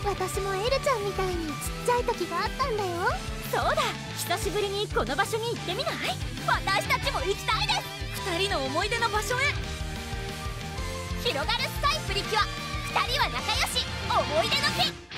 私もエルちゃんみたいにちっちゃい時があったんだよ。 そうだ、久しぶりにこの場所に行ってみない？私たちも行きたいです。2人の思い出の場所へ。広がるスカイプリキュア、2人は仲良し、思い出の木。